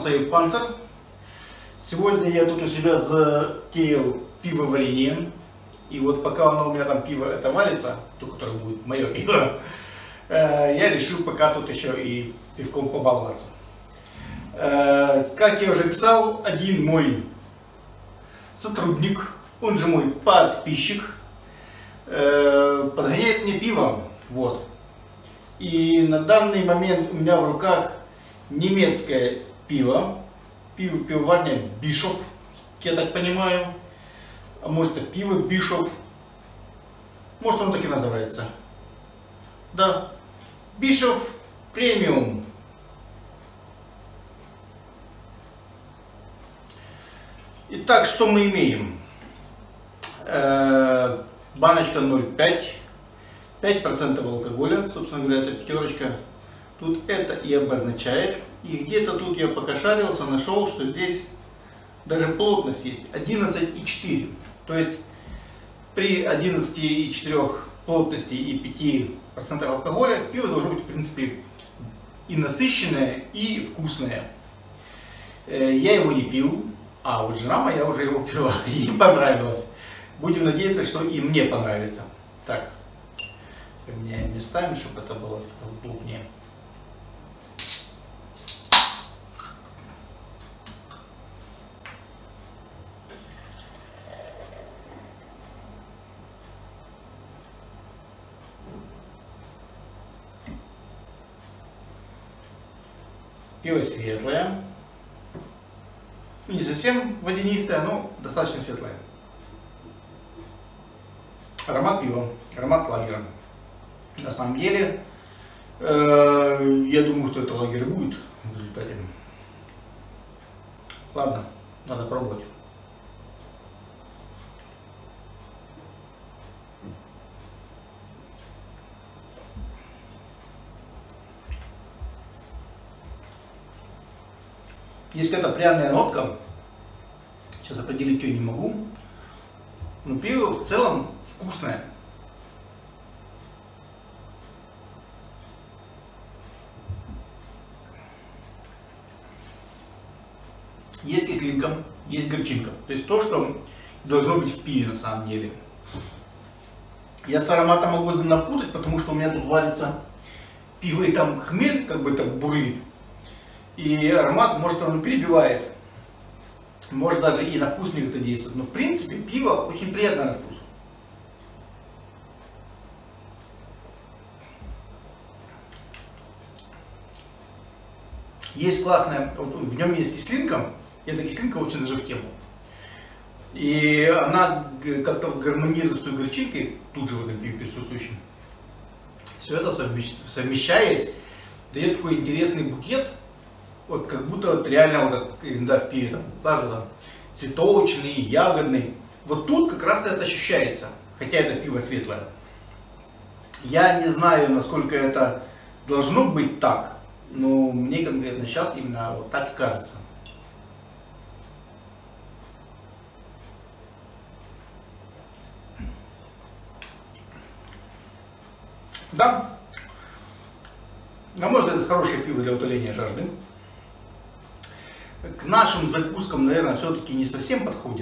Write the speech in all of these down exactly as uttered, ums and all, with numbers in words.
достаю Панцер. Сегодня я тут у себя затеял пивоварение. И вот пока оно у меня там пиво это варится, то, которое будет мое пиво, я решил пока тут еще и пивком побаловаться. Как я уже писал, один мой сотрудник, он же мой подписчик, подгоняет мне пиво. Вот. И на данный момент у меня в руках немецкое пиво, пиво пивоварня Bischof, я так понимаю, а может это пиво Bischof, может оно так и называется, да, Bischof Premium. Итак, что мы имеем? Э-э, баночка ноль пять, пять процентов алкоголя, собственно говоря, это пятерочка. Тут это и обозначает. И где-то тут я пока шарился, нашел, что здесь даже плотность есть одиннадцать и четыре. То есть при одиннадцати и четырёх плотности и пяти процентах алкоголя пиво должно быть, в принципе, и насыщенное, и вкусное. Я его не пил, а вот жена моя уже его пила, и ей понравилось. Будем надеяться, что и мне понравится. Так, поменяем местами, чтобы это было плотнее. Пиво светлое, не совсем водянистое, но достаточно светлое. Аромат пива, аромат лагера. На самом деле, э, я думаю, что это лагерь будет в результате. Ладно, надо пробовать. Есть какая-то пряная нотка, сейчас определить ее не могу, но пиво в целом вкусное. Есть кислинка, есть горчинка, то есть то, что должно быть в пиве на самом деле. Я с ароматом могу напутать, потому что у меня тут варится пиво и там хмель как бы так бурлит. И аромат, может, он перебивает, может даже и на вкус мне это действует. Но в принципе пиво очень приятное на вкус. Есть классная, вот в нем есть кислинка, и эта кислинка очень даже в тему. И она как-то гармонирует с той горчинкой, тут же в этом пиве присутствующем. Все это совмещаясь, дает такой интересный букет. Вот как будто вот реально вот да, в пиве там, там цветочный, ягодный. Вот тут как раз это ощущается, хотя это пиво светлое. Я не знаю, насколько это должно быть так, но мне конкретно сейчас именно вот так и кажется. Да, на мой взгляд, это хорошее пиво для утоления жажды. К нашим закускам, наверное, все-таки не совсем подходит.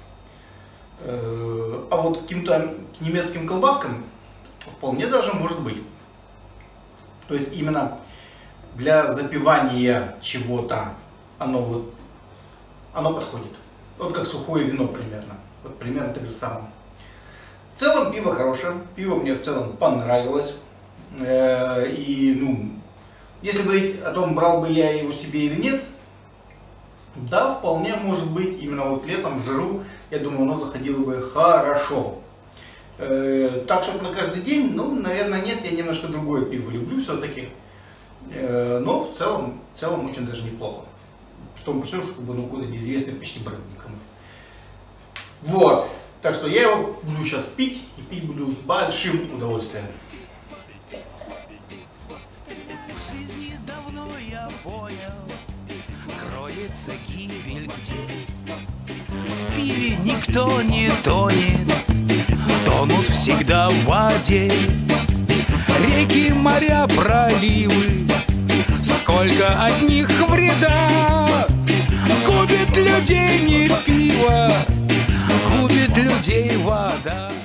А вот к каким-то немецким колбаскам вполне даже может быть. То есть именно для запивания чего-то оно вот оно подходит. Вот как сухое вино примерно. Вот примерно так же самое. В целом пиво хорошее. Пиво мне в целом понравилось. И ну, если говорить о том, брал бы я его себе или нет, да, вполне может быть, именно вот летом в жару, я думаю, оно заходило бы хорошо. Э, так, чтобы на каждый день, ну, наверное, нет, я немножко другое пиво люблю все-таки. Э, но в целом, в целом очень даже неплохо. Потом все, чтобы ну, куда неизвестный почти бренд никому. Вот, так что я его буду сейчас пить, и пить буду с большим удовольствием. В жизни давно я понял, кроется гибель где. В пиве никто не тонет, тонут всегда в воде. Реки, моря, проливы, сколько от них вреда. Губит людей не пиво, губит людей вода.